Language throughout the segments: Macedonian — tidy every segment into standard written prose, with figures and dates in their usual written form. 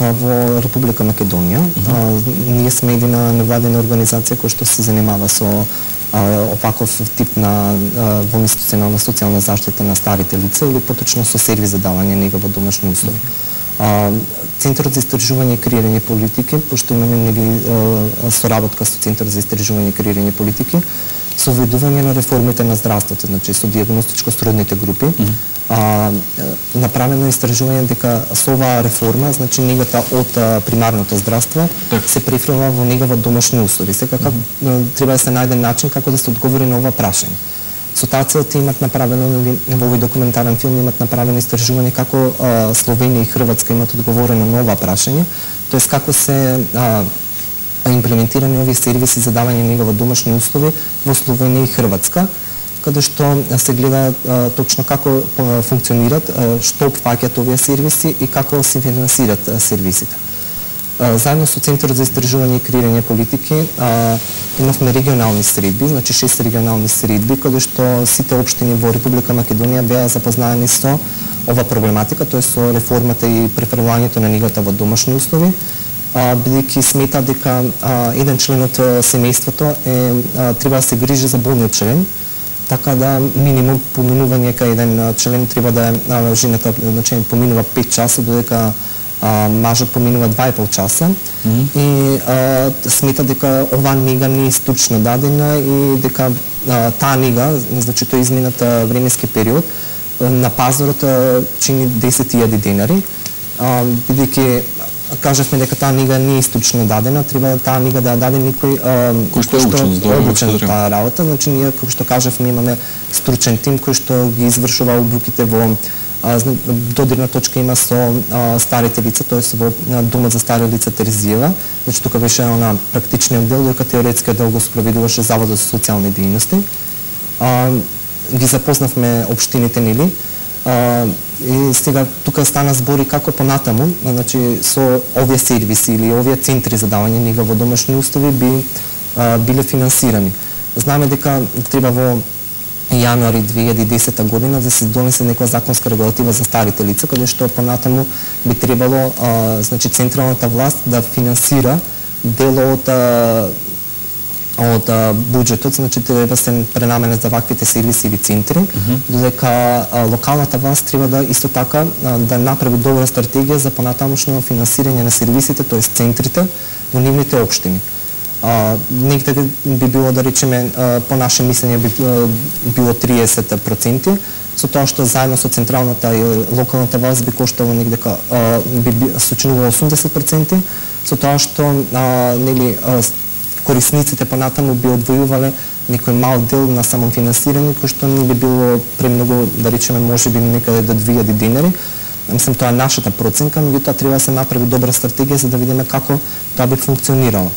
дека во Република Македонија ние сме едина невладина организација која што се занимава со опаков тип на воинституционална социјална заштита на старите лица или поточно со сервис за давање нега во домашни услови. Центарот за истражување и креирање политики, пошто имаме соработка со Центарот за истражување и креирање политики, со введување на реформите на здравството, значи со дијагностичко-сродните групи, направено истражување дека со оваа реформа, значи негата од примарното здравство се префрлива во нега во домашни услови. Сега треба да се најде начин како да се одговори на ова прашање. Со таа цел имат направено во овој документарен филм имат направено истражување како Словенија и Хрватска имат одговорено на ова прашање, тоест како се имплементирани овие сервиси за давање нега во домашни услови во Словенија и Хрватска, каде што се гледа точно како функционират, што опфаќаат овие сервиси и како се финансират сервисите. Заедно со Центарот за истражување и креирање политики имавме регионални средби, значи 6 регионални средби, каде што сите општини во Република Македонија беа запознаени со ова проблематика, тоа со реформата и префрлувањето на негата во домашни услови, бидејќи смета дека еден член од семејството треба да се грижи за болниот член, така да минимум поминување кај еден член треба да жената значи поминува 5 часа, додека мажот поминува 2,5 часа и смета дека ова нега не е стручно дадена и дека таа нега, значи тој изминат временски период на пазарот чини 10.000 денари, бидејќи кажавме дека таа нега не е стручно дадена, треба таа нега да даде некој кој што е обучен за таа работа, значи ние како што кажавме имаме стручен тим кој што ги извршува обуките во додирна точка има со старите лица, тоест во домот за стари лица Терезиева, значи тука беше она практичниот дел, дека теоретскиот дел го спроведуваше Заводот за социјални дејности. Ги запознавме општините, нели? И сега тука стана збори како понатаму, значи со овие сервиси или овие центри за давање нега во домашни услови би биле финансирани. Знаеме дека треба во јануари 2010 година да се донесе некоја законска регулатива за старите лица, каде што понатаму би требало значи централната власт да финансира дел од буџетот, значи треба да се пренамена за ваквите сервиси или центри, додека локалната власт треба да исто така да направи добра стратегија за понатамошно финансирање на сервисите, тоест центрите во нивните општини. Негде би било, да речеме, по наше мислење би било 30%, со тоа што заедно со централната и локалната власт би коштало негде би сочинувало 80%, со тоа што нели корисниците понатаму би одвојувале некој мал дел на самофинансирање, кој што не би било премногу, да речеме, можеби некаде до 2000 денари. Мислам, тоа е нашата проценка, меѓутоа треба да се направи добра стратегија за да видиме како тоа би функционирало.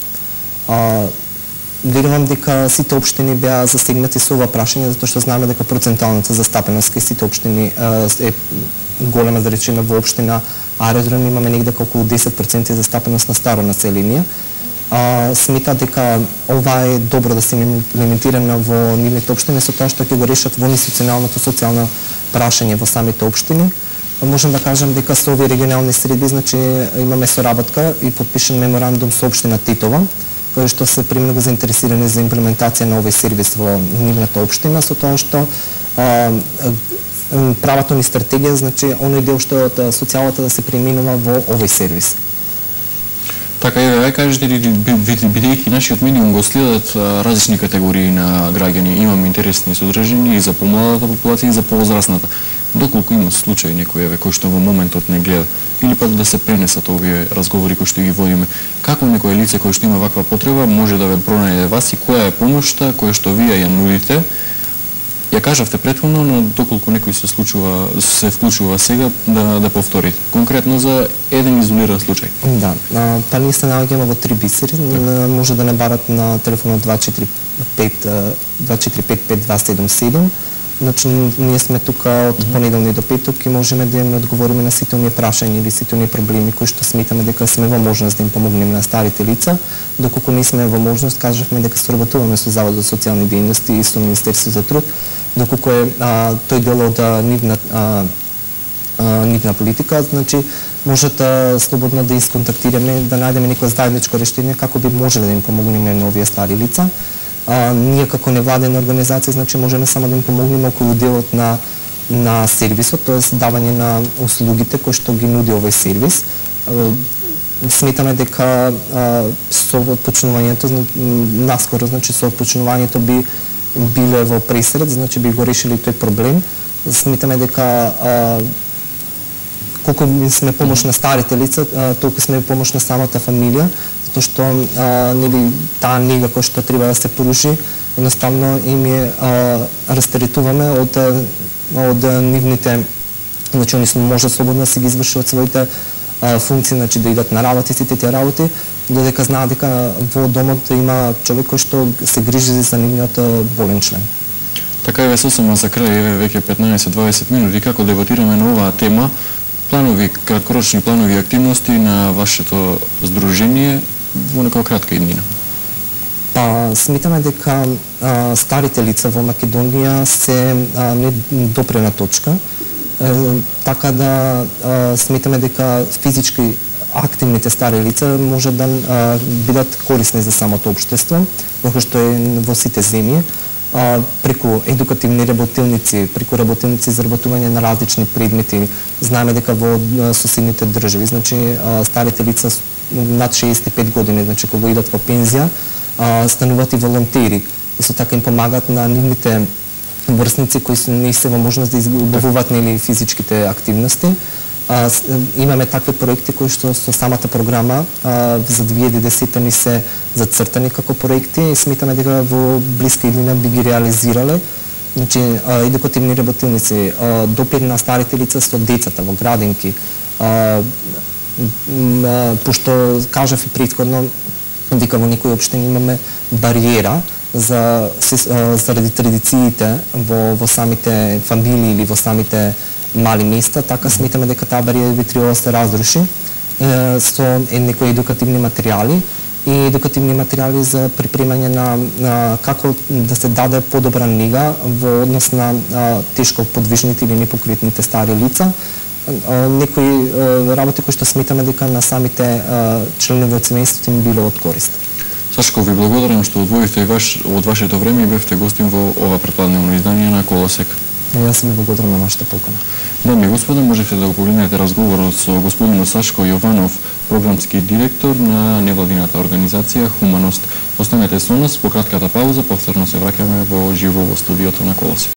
Верувам дека сите општини беа засегнати со ова прашање, затоа што знаеме дека процентуалната застапеност кај сите општини е голема, да речеме, во општина Аеродром имаме негде околу 10% застапеност на старо население. Смета дека ова е добро да се имплементирано во нивните општини со тоа што ќе го решат во институционалното социјално прашање во самите општини. Можам да кажам дека со овие регионални среди, значи имаме соработка и подпишан меморандум со општина Титова, кои што се премногу заинтересирани за имплементација на овој сервис во нивната општина, со тоа што правата ни стратегија, значи оној дел што е од социјалата да се преминува во овој сервис. Така е, ај кажете ли, бидејќи нашиот минимум го следат различни категории на граѓани, имаме интересни содржини и за помладата популација и за повозрасната. Доколку има случај некој кој што во моментот не гледа, или пак да се пренесат овие разговори кои што ги водиме, како некој лице кој што има ваква потреба може да ве пронајде вас и која е помошта која што вие ја нудите? Ја кажавте претходно, но доколку некој се вклучува сега да повторите. Конкретно за еден изолиран случај. Да, па ние се наоѓаме во 3 бисери, може да не барат на телефонот 245-5277. Значи, ние сме тука од понеделник до петок и можеме да им одговориме на сите оние прашања или сите оние проблеми кои што сметаме дека сме во можност да им помогнеме на старите лица. Доколку не сме во можност, кажавме дека соработуваме со Заводот за социјални дејности и со Министерството за труд, доколку е тој дел од нивна политика, значи можете слободно да исконтактираме, да најдеме некој заедничко решение како би можеле да им помогнеме на овие стари лица. Ние како невладена организација, значи можеме само да им помогнеме околу делот на сервисот, т.е. давање на услугите кои што ги нуди овој сервис. Сметаме дека со отпочнувањето, наскоро, значи со отпочнувањето би биле во пресред, значи би го решили тој проблем. Сметаме дека колку сме помош на старите лица, толку сме помош на самата фамилија, затоа што нели таа нега која што треба да се поруши, едноставно им растеретуваме од нивните, значи они може слободно да се ги извршуваат своите функции, значи да идат на работи, сите тие работи, додека знаат дека во домот има човек кој што се грижи за нивниот болен член. Така еве сосема за крај, еве веќе 15-20 минути како дебатираме на оваа тема, планови, краткорочни планови активности на вашето здружение во некоја кратка иднина. Па сметаме дека старите лица во Македонија се недопрена точка, така да сметаме дека физички активните стари лица може да бидат корисни за самото општество, како што е во сите земји, преку едукативни работилници, преку работилници за работување на различни предмети. Знаеме дека во соседните држави, значи старите лица над 65 години, значи кога идат во пензија, стануваат и волонтери. Исто така им помагаат на нивните врсници кои не се во можност да избавуваат нели физичките активности. Имаме такви проекти кои што со самата програма за 2010 ни се зацртани како проекти и сметаме дека во блиска иднина би ги реализирале. Значи едукативни работилници, допир на старите лица со децата во градинки. Пошто кажав и претходно дека во некои општини имаме бариера заради традициите во самите фамилии или во самите мали места, така сметаме дека таа бариера би требало да се разруши со некои едукативни материјали и едукативни материјали за припремање на како да се даде подобра нега во однос на тешко подвижните или непокретните стари лица. Некои работи кои што сметаме дека на самите членови од семејството им било од корист. Сашко, ви благодарам што одвоивте од вашето време и бевте гостин во ова претпладневно издание на Колосек. Јас ви благодарам на вашата покана. Дами и господа, можете да го погледнете разговорот со господинот Сашко Јованов, програмски директор на невладината организација Хуманост. Останете со нас, по кратката пауза, повторно се враќаме во живо во студиото на Колосек.